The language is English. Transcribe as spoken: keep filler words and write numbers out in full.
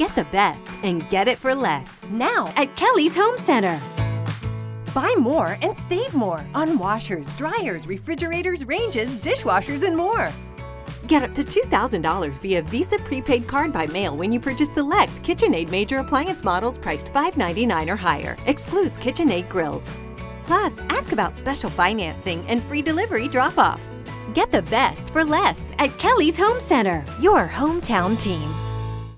Get the best and get it for less now at Kelly's Home Center. Buy more and save more on washers, dryers, refrigerators, ranges, dishwashers, and more. Get up to two thousand dollars via Visa prepaid card by mail when you purchase select KitchenAid major appliance models priced five ninety-nine or higher. Excludes KitchenAid grills. Plus, ask about special financing and free delivery drop-off. Get the best for less at Kelly's Home Center, your hometown team.